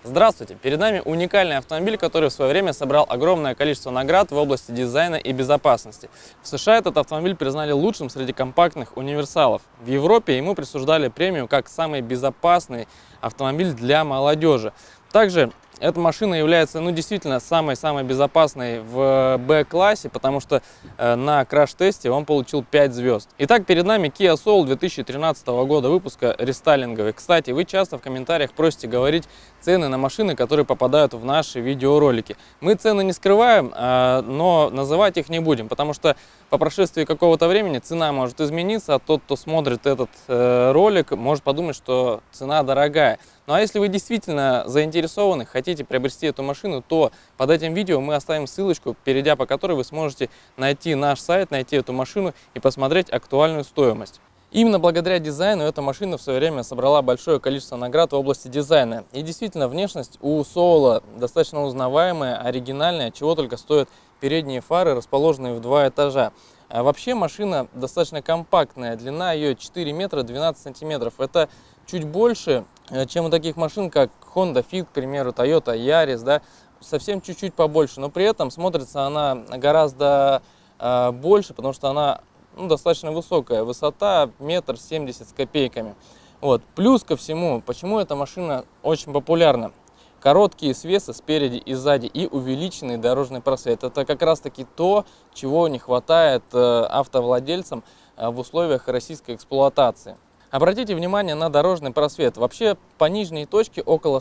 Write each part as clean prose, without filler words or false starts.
Здравствуйте! Перед нами уникальный автомобиль, который в свое время собрал огромное количество наград в области дизайна и безопасности. В США этот автомобиль признали лучшим среди компактных универсалов. В Европе ему присуждали премию как самый безопасный автомобиль для молодежи. Также эта машина является действительно самой безопасной в B-классе, потому что на краш-тесте он получил 5 звезд. Итак, перед нами Kia Soul 2013 года выпуска, рестайлинговый. Кстати, вы часто в комментариях просите говорить цены на машины, которые попадают в наши видеоролики. Мы цены не скрываем, но называть их не будем, потому что по прошествии какого-то времени цена может измениться, а тот, кто смотрит этот ролик, может подумать, что цена дорогая. Ну а если вы действительно заинтересованы, хотите приобрести эту машину, то под этим видео мы оставим ссылочку, перейдя по которой вы сможете найти наш сайт, найти эту машину и посмотреть актуальную стоимость. Именно благодаря дизайну эта машина в свое время собрала большое количество наград в области дизайна. И действительно, внешность у Soul достаточно узнаваемая, оригинальная, чего только стоят передние фары, расположенные в 2 этажа. А вообще машина достаточно компактная, длина ее 4 метра 12 сантиметров. Это чуть больше, чем у таких машин, как Honda Fit, к примеру, Toyota Yaris, да, совсем чуть-чуть побольше. Но при этом смотрится она гораздо больше, потому что она достаточно высокая, высота 1,70 м с копейками. Вот. Плюс ко всему, почему эта машина очень популярна? Короткие свесы спереди и сзади и увеличенный дорожный просвет. Это как раз таки то, чего не хватает автовладельцам в условиях российской эксплуатации. Обратите внимание на дорожный просвет. Вообще по нижней точке около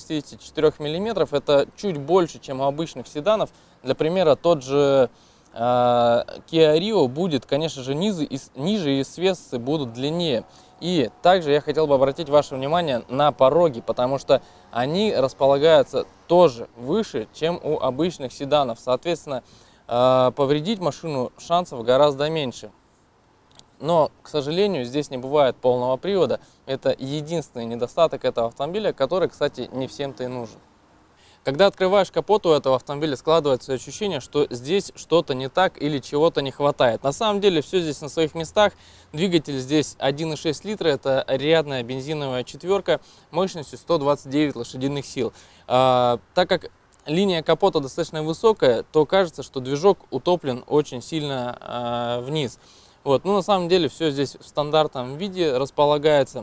164 мм, это чуть больше, чем у обычных седанов. Для примера, тот же Kia Rio будет, конечно же, ниже и свесы будут длиннее. И также я хотел бы обратить ваше внимание на пороги, потому что они располагаются тоже выше, чем у обычных седанов. Соответственно, повредить машину шансов гораздо меньше. Но, к сожалению, здесь не бывает полного привода. Это единственный недостаток этого автомобиля, который, кстати, не всем-то и нужен. Когда открываешь капот у этого автомобиля, складывается ощущение, что здесь что-то не так или чего-то не хватает. На самом деле все здесь на своих местах. Двигатель здесь 1,6 литра, это рядная бензиновая четверка мощностью 129 лошадиных сил. Так как линия капота достаточно высокая, то кажется, что движок утоплен очень сильно вниз. Вот. Но на самом деле все здесь в стандартном виде располагается.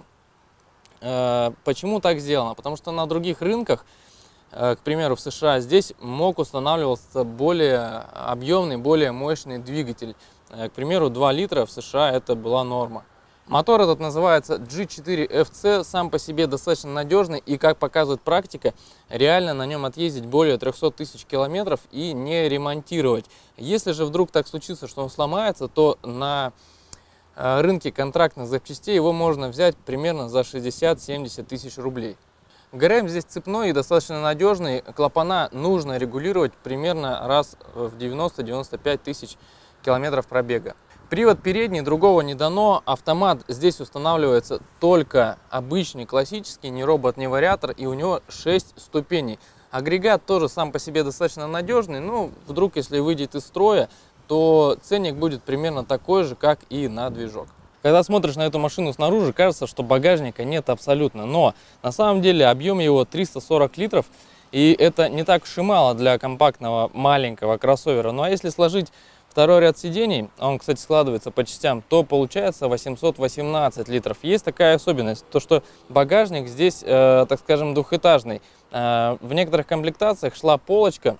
Почему так сделано? Потому что на других рынках, к примеру, в США, здесь мог устанавливаться более объемный, более мощный двигатель. К примеру, 2 литра в США это была норма. Мотор этот называется G4FC, сам по себе достаточно надежный, и, как показывает практика, реально на нем отъездить более 300 тысяч километров и не ремонтировать. Если же вдруг так случится, что он сломается, то на рынке контрактных запчастей его можно взять примерно за 60-70 тысяч рублей. ГРМ здесь цепной и достаточно надежный. Клапана нужно регулировать примерно раз в 90-95 тысяч километров пробега. Привод передний, другого не дано. Автомат здесь устанавливается только обычный, классический, не робот, не вариатор, и у него 6 ступеней. Агрегат тоже сам по себе достаточно надежный, но вдруг, если выйдет из строя, то ценник будет примерно такой же, как и на движок. Когда смотришь на эту машину снаружи, кажется, что багажника нет абсолютно, но на самом деле объем его 340 литров, и это не так уж и мало для компактного маленького кроссовера. Ну а если сложить второй ряд сидений, он, кстати, складывается по частям, то получается 818 литров. Есть такая особенность, то что багажник здесь, так скажем, двухэтажный. В некоторых комплектациях шла полочка.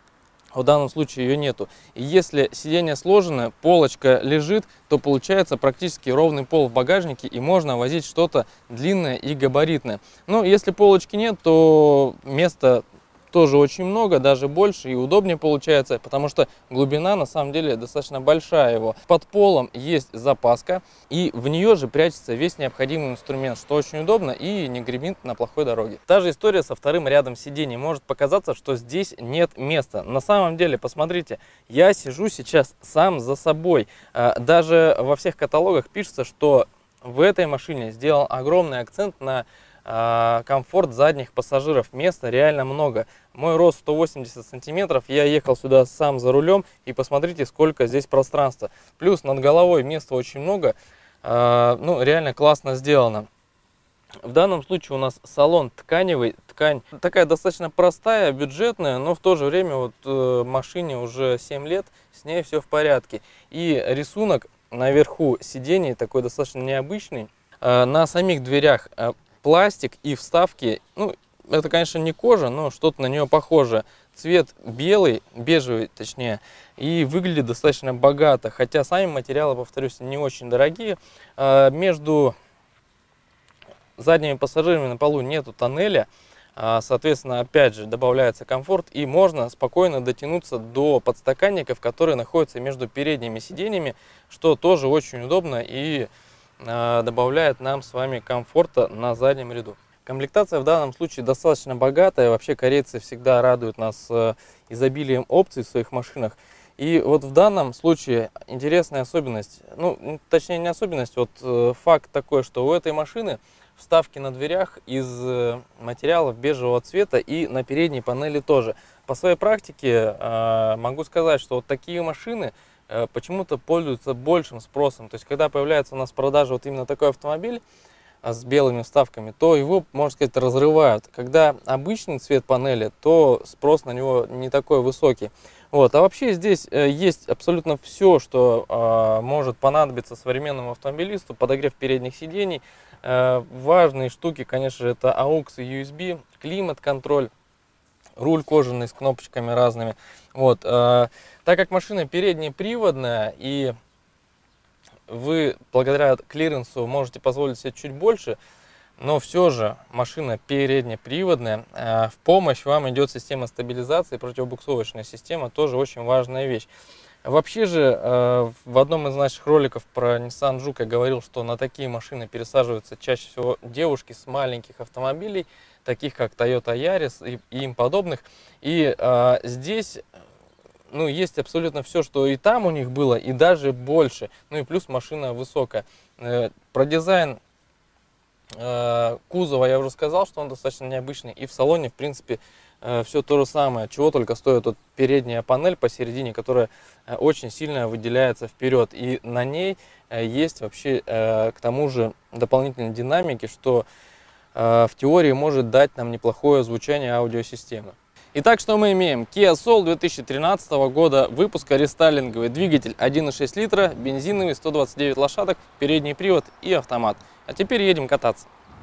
В данном случае ее нету. И если сиденье сложено, полочка лежит, то получается практически ровный пол в багажнике, и можно возить что-то длинное и габаритное. Но если полочки нет, то места тоже очень много, даже больше, и удобнее получается, потому что глубина на самом деле достаточно большая его. Под полом есть запаска, и в нее же прячется весь необходимый инструмент, что очень удобно и не гремит на плохой дороге. Та же история со вторым рядом сидений. Может показаться, что здесь нет места. На самом деле, посмотрите, я сижу сейчас сам за собой. Даже во всех каталогах пишется, что в этой машине сделан огромный акцент на комфорт задних пассажиров. Места реально много. Мой рост 180 сантиметров, я ехал сюда сам за рулем, и посмотрите, сколько здесь пространства. Плюс над головой места очень много, ну реально классно сделано. В данном случае у нас салон тканевый, ткань такая достаточно простая, бюджетная, но в то же время вот машине уже 7 лет, с ней все в порядке. И рисунок наверху сидений такой достаточно необычный. На самих дверях пластик и вставки, ну это конечно не кожа, но что-то на нее похоже. Цвет белый, бежевый точнее, и выглядит достаточно богато, хотя сами материалы, повторюсь, не очень дорогие. Между задними пассажирами на полу нету тоннеля, соответственно, опять же, добавляется комфорт, и можно спокойно дотянуться до подстаканников, которые находятся между передними сиденьями, что тоже очень удобно и добавляет нам с вами комфорта на заднем ряду. Комплектация в данном случае достаточно богатая, вообще корейцы всегда радуют нас изобилием опций в своих машинах. И вот в данном случае интересная особенность, ну, точнее не особенность, вот факт такой, что у этой машины вставки на дверях из материалов бежевого цвета и на передней панели тоже. По своей практике могу сказать, что вот такие машины почему-то пользуются большим спросом. То есть, когда появляется у нас в продаже вот именно такой автомобиль с белыми вставками, то его, можно сказать, разрывают. Когда обычный цвет панели, то спрос на него не такой высокий. Вот. А вообще здесь есть абсолютно все, что может понадобиться современному автомобилисту. Подогрев передних сидений. Важные штуки, конечно же, это AUX и USB, климат-контроль, руль кожаный с кнопочками разными. Вот. Так как машина переднеприводная, и вы благодаря клиренсу можете позволить себе чуть больше, но все же машина переднеприводная. В помощь вам идет система стабилизации, противобуксовочная система, тоже очень важная вещь. Вообще же, в одном из наших роликов про Nissan Juke я говорил, что на такие машины пересаживаются чаще всего девушки с маленьких автомобилей, таких как Toyota Yaris и им подобных. И здесь есть абсолютно все, что и там у них было, и даже больше. Ну и плюс машина высокая. Про дизайн кузова я уже сказал, что он достаточно необычный. И в салоне, в принципе, все то же самое. Чего только стоит вот передняя панель посередине, которая очень сильно выделяется вперед. И на ней есть вообще к тому же дополнительные динамики, что в теории может дать нам неплохое звучание аудиосистемы. Итак, что мы имеем? Kia Soul 2013 года выпуска, рестайлинговый двигатель 1,6 литра, бензиновый, 129 лошадок, передний привод и автомат. А теперь едем кататься.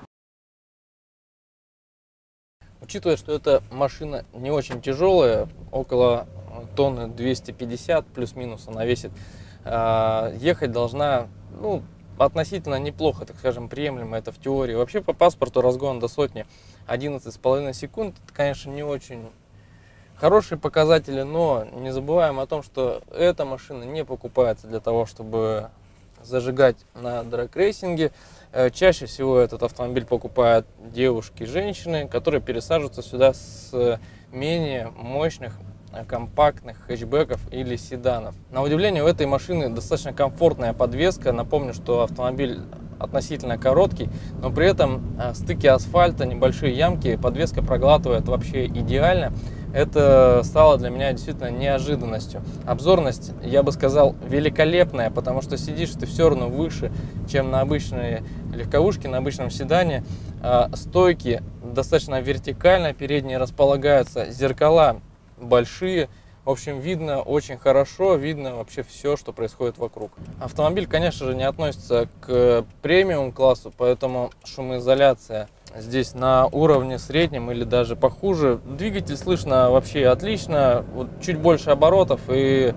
Учитывая, что эта машина не очень тяжелая, около тонны 250 плюс-минус она весит, ехать должна относительно неплохо, так скажем, приемлемо это в теории. Вообще по паспорту разгон до сотни 11,5 секунд, это, конечно, не очень хорошие показатели, но не забываем о том, что эта машина не покупается для того, чтобы зажигать на драг-рейсинге. Чаще всего этот автомобиль покупают девушки и женщины, которые пересаживаются сюда с менее мощных компактных хэтчбеков или седанов. На удивление, у этой машины достаточно комфортная подвеска. Напомню, что автомобиль относительно короткий, но при этом стыки асфальта, небольшие ямки подвеска проглатывает вообще идеально. Это стало для меня действительно неожиданностью. Обзорность, я бы сказал, великолепная, потому что сидишь ты все равно выше, чем на обычной легковушке, на обычном седане. Стойки достаточно вертикально, передние располагаются, зеркала большие. В общем, видно очень хорошо, видно вообще все, что происходит вокруг. Автомобиль, конечно же, не относится к премиум классу, поэтому шумоизоляция здесь на уровне среднем или даже похуже. Двигатель слышно вообще отлично, вот чуть больше оборотов, и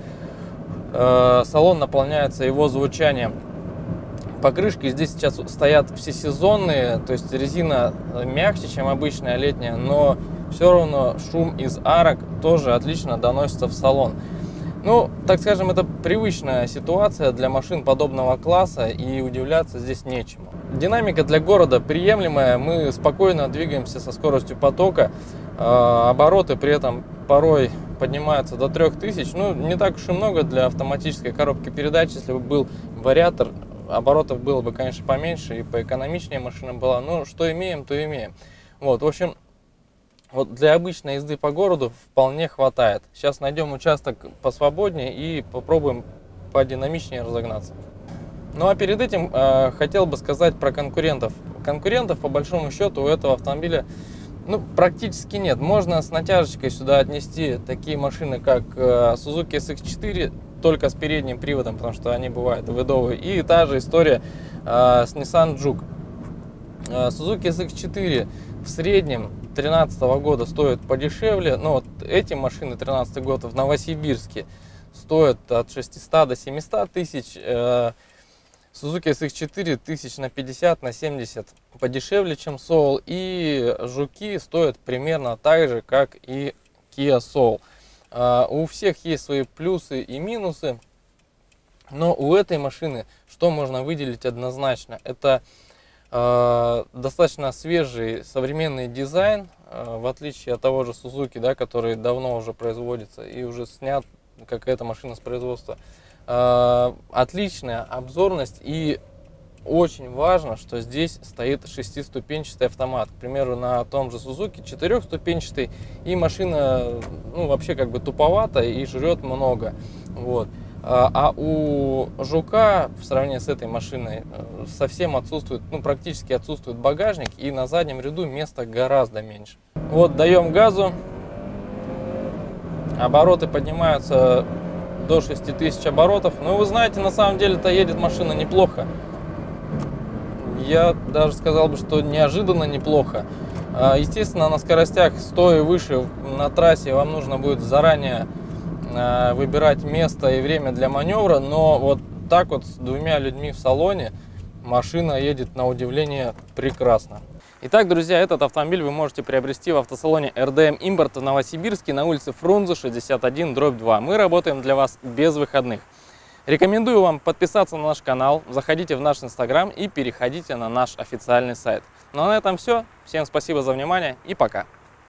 салон наполняется его звучанием. Покрышки здесь сейчас стоят всесезонные, то есть резина мягче, чем обычная летняя, но все равно шум из арок тоже отлично доносится в салон. Ну, так скажем, это привычная ситуация для машин подобного класса, и удивляться здесь нечему. Динамика для города приемлемая, мы спокойно двигаемся со скоростью потока, обороты при этом порой поднимаются до 3000, ну, не так уж и много для автоматической коробки передач. Если бы был вариатор, оборотов было бы, конечно, поменьше и поэкономичнее машина была, но что имеем, то имеем. Вот, в общем, вот для обычной езды по городу вполне хватает. Сейчас найдем участок посвободнее и попробуем подинамичнее разогнаться. Ну а перед этим хотел бы сказать про конкурентов. конкурентов, по большому счету, у этого автомобиля практически нет. Можно с натяжечкой сюда отнести такие машины, как Suzuki SX4, только с передним приводом, потому что они бывают выдовые. И та же история с Nissan Juke. Suzuki SX4 в среднем 2013 года стоят подешевле, но вот эти машины 2013 год в Новосибирске стоят от 600 до 700 тысяч. Suzuki SX4 тысяч на 50, на 70 подешевле, чем Soul. И Жуки стоят примерно так же, как и Kia Soul. У всех есть свои плюсы и минусы, но у этой машины что можно выделить однозначно? Это достаточно свежий современный дизайн, в отличие от того же Suzuki, да, который давно уже производится и уже снят как эта машина с производства. Отличная обзорность, и очень важно, что здесь стоит шестиступенчатый автомат. К примеру, на том же Suzuki 4-ступенчатый, и машина вообще как бы туповата и жрет много. Вот. А у Жука в сравнении с этой машиной совсем отсутствует, практически отсутствует багажник, и на заднем ряду места гораздо меньше. Вот, даем газу, обороты поднимаются до 6000 оборотов. Но вы знаете, на самом деле-то едет машина неплохо. Я даже сказал бы, что неожиданно неплохо. Естественно, на скоростях 100 и выше на трассе вам нужно будет заранее выбирать место и время для маневра, но вот так вот с двумя людьми в салоне машина едет на удивление прекрасно. Итак, друзья, этот автомобиль вы можете приобрести в автосалоне RDM Import в Новосибирске на улице Фрунзе 61/2. Мы работаем для вас без выходных. Рекомендую вам подписаться на наш канал, заходите в наш Instagram и переходите на наш официальный сайт. Ну а на этом все. Всем спасибо за внимание и пока.